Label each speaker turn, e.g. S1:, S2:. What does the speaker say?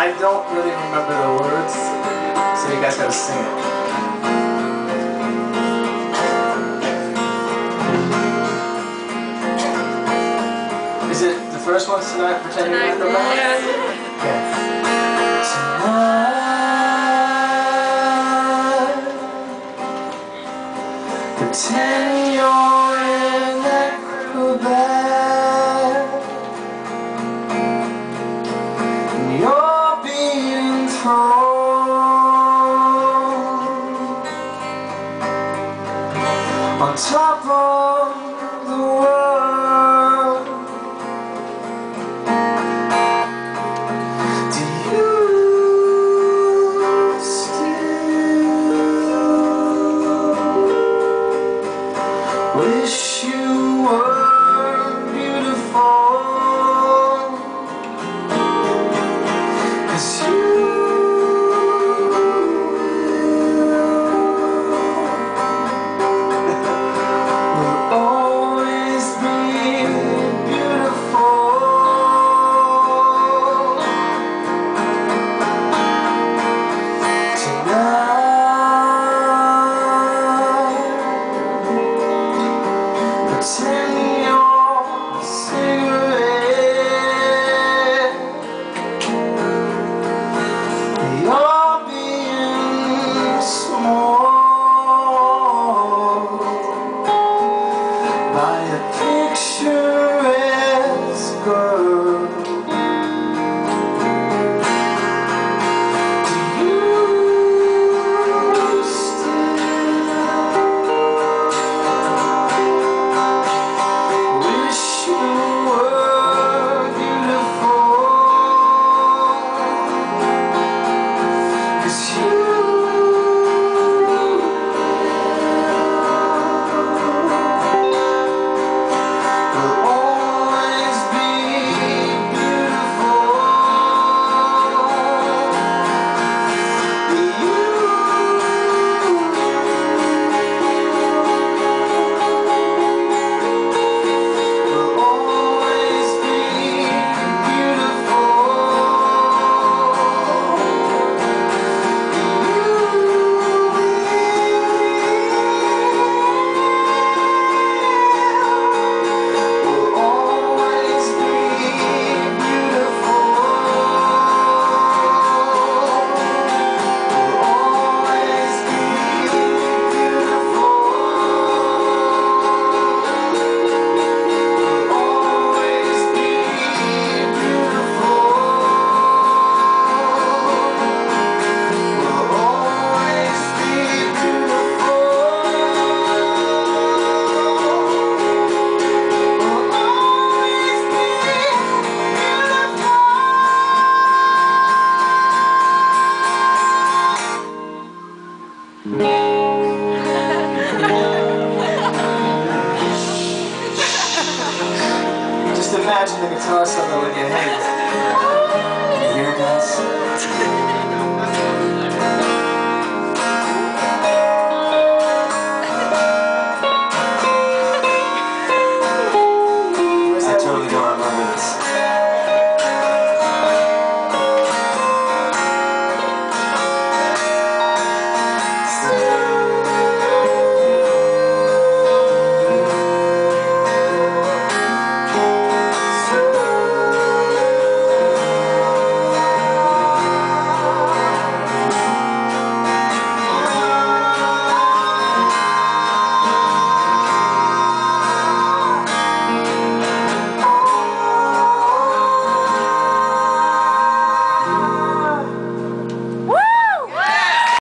S1: I don't really remember the words, so you guys gotta sing it. Is it the first one's Tonight, Pretending Like the Last?
S2: Yeah.
S1: Okay. Tonight, pretend you're in that crib bed, and you're being thrown on top of the world. Do you still wish you were beautiful? 'Cause you will always be beautiful. Pretend you're a cigarette, you're being smoked by a picturesque girl. Do you still wish you were beautiful? 'Cause you will always be beautiful. You will always be beautiful. Will always be beautiful. Will always be beautiful. Always be beautiful. Will always be beautiful. Just imagine the guitar solo in your head. You hear it, guys?